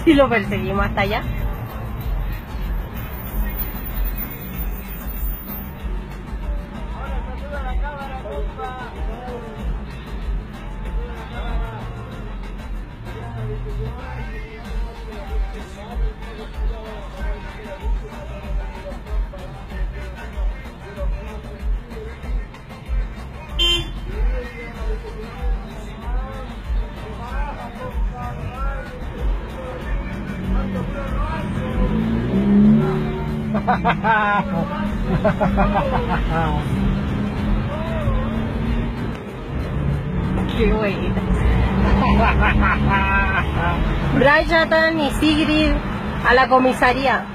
Y lo perseguimos hasta allá. Qué bonita. Bryatan y Sigrid a la comisaría.